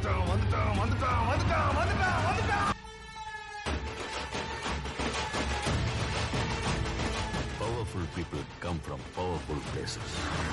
Powerful people come from powerful places.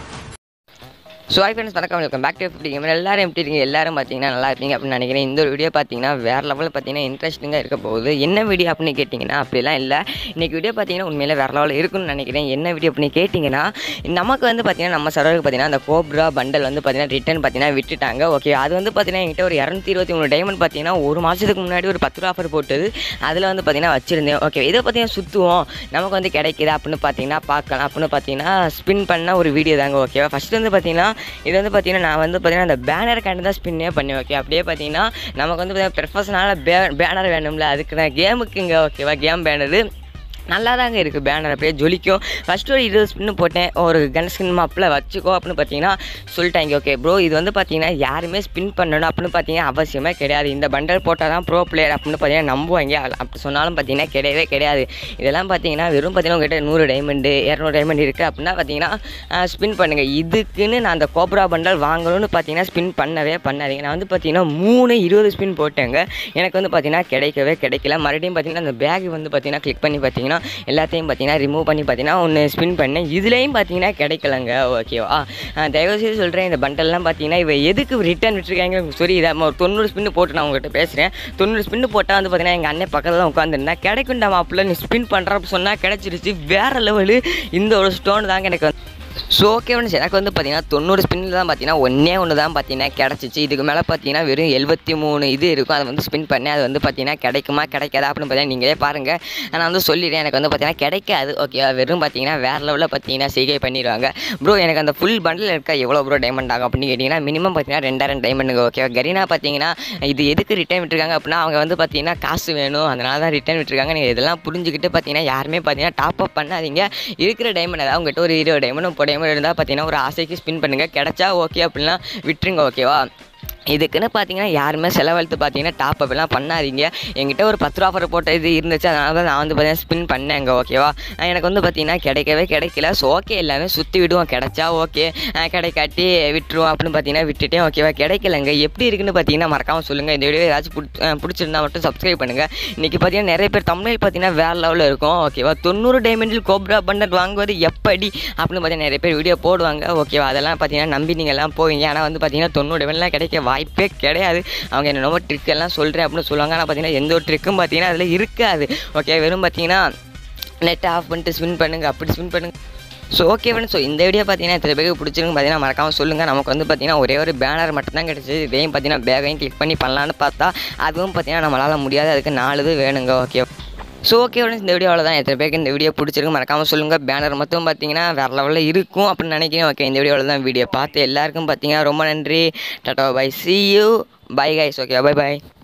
So hi friends வணக்கம், welcome back to FFT. எல்லாரும் எப்படி இருக்கீங்க? எல்லாரும் பார்த்தீங்கன்னா நல்லா இருப்பீங்க அப்படின்னு நினைக்கிறேன். இந்த ஒரு வீடியோ பார்த்தீங்கன்னா வேறு லெவலில் பார்த்தீங்கன்னா இன்ட்ரெஸ்டிங்காக இருக்க போகுது. என்ன வீடியோ அப்படின்னு கேட்டிங்கன்னா அப்படிலாம் இல்லை. இன்றைக்கி வீடியோ பார்த்தீங்கன்னா உண்மையிலே வேறு லெவலில் இருக்குன்னு நினைக்கிறேன். என்ன வீடியோ அப்படின்னு கேட்டிங்கன்னா, நமக்கு வந்து பார்த்தீங்கன்னா நம்ம சர்வருக்கு பார்த்தீங்கன்னா அந்த கோப்ரா பண்டல் வந்து பார்த்தீங்கன்னா ரிட்டன் பார்த்தீங்கன்னா விட்டுட்டாங்க. ஓகே, அது வந்து பார்த்தீங்கன்னா என்கிட்ட ஒரு 223 டைமண்ட் பார்த்தீங்கன்னா ஒரு மாதத்துக்கு முன்னாடி ஒரு 10 ரூபா ஆஃபர் போட்டது. அதில் வந்து பார்த்தீங்கன்னா வச்சுருந்தேன். ஓகே, இதை பார்த்தீங்கன்னா சுற்றுவோம், நமக்கு வந்து கிடைக்குதா அப்படின்னு பார்த்தீங்கன்னா பார்க்கலாம் அப்படின்னு பார்த்தீங்கன்னா ஸ்பின் பண்ண ஒரு வீடியோ தாங்க. ஓகேவா, ஃபஸ்ட்டு வந்து பார்த்தீங்கன்னா இது வந்து பார்த்தீங்கன்னா நான் வந்து பார்த்தீங்கன்னா அந்த பேனருக்காண்டி தான் ஸ்பின்னே பண்ணேன். ஓகே, அப்படியே பார்த்தீங்கன்னா நமக்கு வந்து பார்த்தீங்கன்னா ப்ரொஃபஷனலாக பேனர் வேணும்ல, அதுக்கு நான் கேமுக்குங்க. ஓகேவா, கேம் பேனரு நல்லா தாங்க இருக்குது. பேனர் அப்படியே ஜொலிக்கும். ஃபஸ்ட்டு ஒரு 20 ஸ்பின்னு போட்டேன், ஒரு கன் ஸ்கின் மாப்பில் வச்சுக்கோ அப்படின்னு பார்த்தீங்கன்னா சொல்லிட்டாங்க. ஓகே ப்ரோ, இது வந்து பார்த்தீங்கன்னா யாருமே ஸ்பின் பண்ணணும் அப்படின்னு பார்த்தீங்கன்னா அவசியமே கிடையாது. இந்த பண்டல் போட்டால் தான் ப்ரோ பிளேயர் அப்படின்னு பார்த்தீங்கன்னா நம்புவாங்க. அப்படி சொன்னாலும் பார்த்தீங்கன்னா கிடையவே கிடையாது. இதெல்லாம் பார்த்தீங்கன்னா வெறும் பார்த்தீங்கன்னா உங்கள்கிட்ட 100 டைமண்டு 200 டைமண்ட் இருக்குது அப்படின்னா பார்த்தீங்கன்னா ஸ்பின் பண்ணுங்கள். இதுக்குன்னு நான் அந்த கோப்ரா பண்டல் வாங்கணும்னு பார்த்தீங்கன்னா ஸ்பின் பண்ணவே பண்ணாதீங்க. நான் வந்து பார்த்தீங்கன்னா 20 ஸ்பின் போட்டேங்க, எனக்கு வந்து பார்த்தீங்கன்னா கிடைக்கல. மறுபடியும் பார்த்தீங்கன்னா அந்த பேக் வந்து பார்த்தீங்கன்னா கிளிக் பண்ணி பார்த்தீங்கன்னா எல்லாத்தையும் பார்த்தீங்கன்னா ரிமூவ் பண்ணி பார்த்தீங்கன்னா ஒன்று ஸ்பின் பண்ணேன். இதுலேயும் பார்த்தீங்கன்னா கிடைக்கலங்க. ஓகேவா, தயவுசெய்து சொல்கிறேன், இந்த பண்டல்லாம் பார்த்தீங்கன்னா இவ எதுக்கு ரிட்டர்ன் விட்டுருக்காங்க. சரி, இதை ஒரு 90 ஸ்பின்னு போட்டு நான் உங்கள்கிட்ட பேசுகிறேன். 90 ஸ்பின்னு போட்டால் வந்து பார்த்தீங்கன்னா எங்கள் அண்ணன் பக்கத்தில் தான் உட்காந்துருந்தா கிடைக்குண்டா மாப்பிள்ள, நீ ஸ்பின் பண்ணுறப்ப சொன்னால் கிடச்சிருச்சு. வேறு லெவலு. இந்த ஒரு ஸ்டோன் தாங்க எனக்கு ஸோ ஓகே ஃப்ரெண்ட்ஸ், எனக்கு வந்து பார்த்தீங்கன்னா 90 ஸ்பின்னில் தான் பார்த்தீங்கன்னா ஒன்று தான் பார்த்தீங்கன்னா கிடச்சிச்சு. இதுக்கு மேலே பார்த்தீங்கன்னா வெறும் 73 இது இருக்கும். அதை வந்து ஸ்பின் பண்ணேன். அது வந்து பார்த்தீங்கன்னா கிடைக்குமா கிடைக்காதா அப்படின்னு பார்த்தீங்கன்னா நீங்களே பாருங்கள். நான் வந்து சொல்லிடுறேன், எனக்கு வந்து பார்த்தீங்கன்னா கிடைக்காது. ஓகே, வெறும் பார்த்தீங்கன்னா வேறு லெவலில் பார்த்தீங்கன்னா செய்கை பண்ணிடுவாங்க. ப்ரோ எனக்கு அந்த ஃபுல் பண்டில் இருக்கா எவ்வளோ ப்ரோ டைமண்ட் ஆகும் அப்படின்னு கேட்டிங்கன்னா மினிமம் பார்த்தீங்கன்னா 2 டைமண்டுங்க. ஓகே, கரீனா பார்த்தீங்கன்னா இது எதுக்கு ரிட்டர்ன் விட்டுருக்காங்க அப்படின்னா அவங்க வந்து பார்த்தீங்கன்னா காசு வேணும், அதனால தான் ரிட்டர்ன் விட்டுருக்காங்க. நீங்கள் இதெல்லாம் புரிஞ்சுக்கிட்டு பார்த்தீங்கன்னா யாருமே பார்த்தீங்கன்னா டாப் அப் பண்ணாதீங்க. இருக்கிற டைமண்ட் அதாவது உங்கள்கிட்ட ஒரு 20 டைமண்ட் டைமண்ட் இருந்தால் பார்த்தீங்கன்னா ஒரு ஆசைக்கு ஸ்பின் பண்ணுங்கள். கிடைச்சா ஓகே அப்படின்னா விட்டுருங்க. ஓகேவா, இதுக்குன்னு பார்த்தீங்கன்னா யாருமே செலவழித்து பார்த்தீங்கன்னா டாப் அப்லாம் பண்ணாதீங்க. என்கிட்ட ஒரு 10 ரூபா ஆஃபர் போட்ட இது இருந்துச்சு, அதனால தான் நான் வந்து பார்த்தீங்கன்னா ஸ்பின் பண்ணேங்க. ஓகேவா, எனக்கு வந்து பார்த்தீங்கன்னா கிடைக்கல. ஸோ ஓகே, எல்லாமே சுற்றி விடுவோம். கிடைச்சா ஓகே, கிடைக்காட்டி விட்டுருவோம் அப்படின்னு பார்த்தீங்கன்னா விட்டுட்டேன். ஓகேவா, கிடைக்கலங்க. எப்படி இருக்குன்னு பார்த்தீங்கன்னா மறக்காமல் சொல்லுங்கள். இந்த வீடியோ ஏதாச்சும் பிடிச்சிருந்தா மட்டும் சப்ஸ்கிரைப் பண்ணுங்கள். இன்றைக்கி பார்த்தீங்கன்னா நிறைய பேர் தமிழில் பார்த்தீங்கன்னா வேறு லெவலில் இருக்கும். ஓகேவா, 90 டைமண்டில் கோப்ரா பண்டல் வாங்குவது எப்படி அப்படின்னு பார்த்தீங்கன்னா நிறைய பேர் வீடியோ போடுவாங்க. ஓகேவா, அதெல்லாம் பார்த்தீங்கன்னா நம்பி நீங்கள் எல்லாம் போவீங்க. ஆனால் வந்து பார்த்தீங்கன்னா 90 டைமண்ட்லாம் கிடைக்க வாய்ப்பே கிடையாது. அவங்க என்னென்னமோ ட்ரிக் எல்லாம் சொல்கிறேன் அப்படின்னு சொல்லுவாங்க. ஆனால் பார்த்தீங்கன்னா எந்த ஒரு ட்ரிக்கும் பார்த்தீங்கன்னா அதில் இருக்காது. ஓகே, வெறும் பார்த்தீங்கன்னா நெட் ஆஃப் பண்ணிட்டு ஸ்பின் பண்ணுங்கள், அப்படி ஸ்பின் பண்ணுங்கள். ஸோ ஓகே ஃப்ரெண்ட்ஸ், ஸோ இந்த வீடியோ பார்த்தீங்கன்னா எத்தனை பேருக்கு பிடிச்சிருக்கு பார்த்தீங்கன்னா மறக்காமல் சொல்லுங்கள். நமக்கு வந்து பார்த்தீங்கன்னா ஒரே ஒரு பேனர் மட்டும் தான் கிடச்சிது. இதையும் பார்த்தீங்கன்னா பேக்கையும் கிளிக் பண்ணி பண்ணலான்னு பார்த்தா அதுவும் பார்த்தீங்கன்னா நம்மளால் முடியாது. அதுக்கு 4 இது வேணுங்க. ஓகே, ஸோ ஓகே ஃப்ரெண்ட்ஸ், இந்த வீடியோவில் தான் எத்தனை பேருக்கு இந்த வீடியோ பிடிச்சிருக்கு மறக்காமல் சொல்லுங்கள். பேனர் மட்டும் பார்த்தீங்கன்னா வேறு லெவலில் இருக்கும் அப்படின்னு நினைக்கிறேன். ஓகே, இந்த வீடியோவில் தான் வீடியோ பார்த்து எல்லாருக்கும் பார்த்தீங்கன்னா ரொம்ப நன்றி. Tata bye, see you, bye guys. ஓகே, bye.